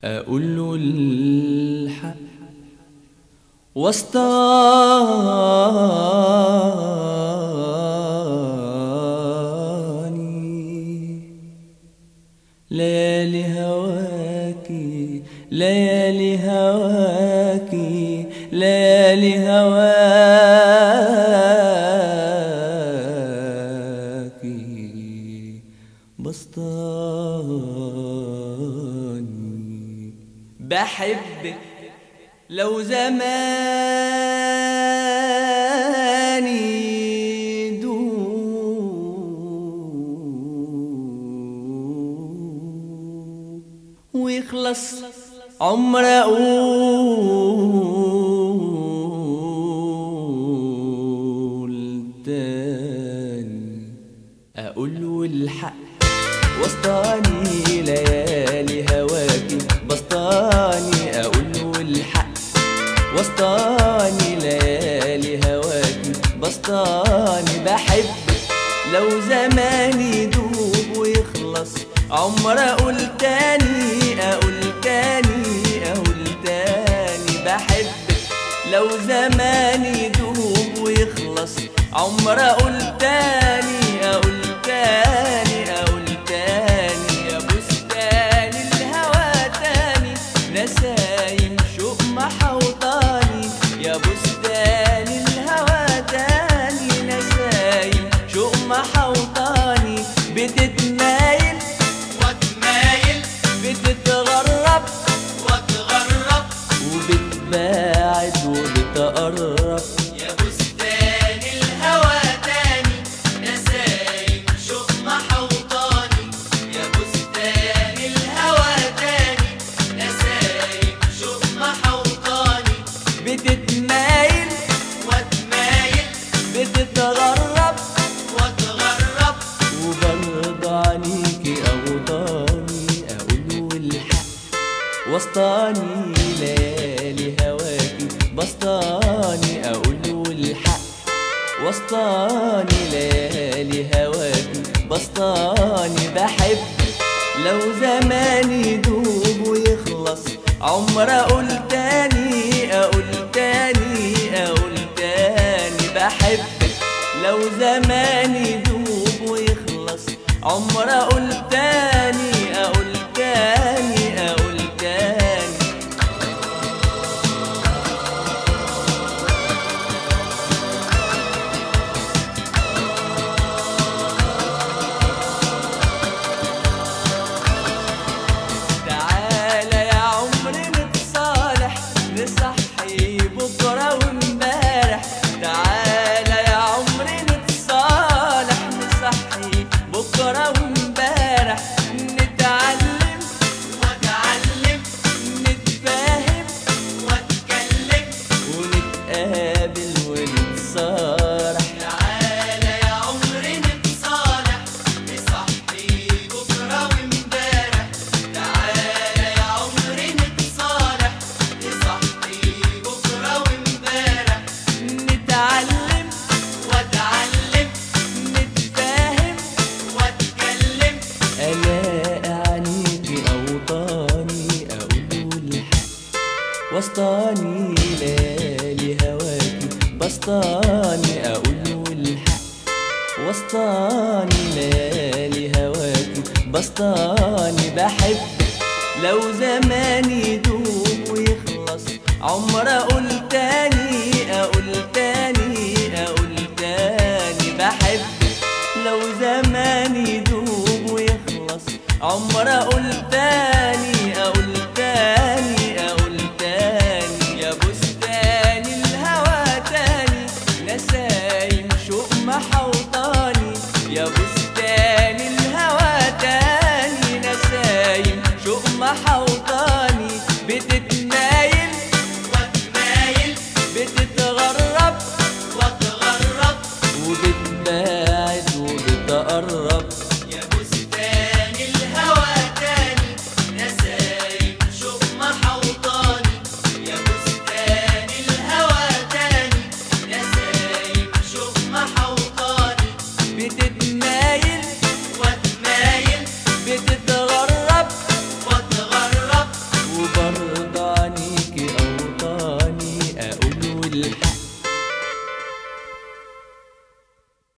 أقول له الحق وسطاني ليالي هواكي ليالي هواكي ليالي هواكي بسطاني بحبك لو زماني دوب ويخلص عمر أقول تاني أقول له الحق وسطاني ليالي هواكي بسطاني أقول له الحق وسطاني ليالي هواكي بسطاني بحبك لو زماني دوب ويخلص عمر أقول تاني أقول تاني أقول تاني بحبك لو زماني دوب ويخلص عمر أقول تاني أقول تاني أقول تاني يا بستان الهوى تاني نسايم شوق محوطاني يا بستان الهوى تاني نسايم شوق محوطاني بتتمايل واتمايل بتتغرب واتغرب وبتباعد وبتقرب يا بستان الهوى تاني نسايم شوق محوطاني يا بستان الهوى تاني نسايم شوق محوطاني بتتمايل واتمايل بتتغرب واتغرب وبرضى عنيكي أوطاني أقول له الحق وسطاني ليالي هواكي بسطاني أقول له الحق وسطاني ليالي هواكي بسطاني بحبك لو زماني دوب ويخلص عمر أقول تاني أقول تاني أقول تاني بحبك لو زماني دوب ويخلص عمر أقول تاني أقول تاني أقول تاني تعالى يا عمري نتصالح نصحي بكرة وامبارح تعالى يا عمري نتصالح نصحي بكرة وامبارح نتعلم واتعلم نتفاهم واتكلم ونتقابل ونتصارح تعالى يا عمري نتصالح نصحي بكرة وامبارح تعالى يا عمري نتصالح نصحي بكرة وامبارح نتعلم واتعلم نتفاهم واتكلم ألاقي عنيكي أوطاني أقول الحق وسطاني ليالي هواكي بسطاني أقول الحق وسطاني ليالي هواكي بسطاني بحبك لو زماني دوب ويخلص عمر أقول تاني أقول تاني أقول تاني بحبك لو زماني دوب ويخلص عمر أقول تاني أقول تاني أقول تاني يا بستان الهوى تاني نسايم شوق محوطاني يا بستان الهوى تاني نسايم شوق محوطاني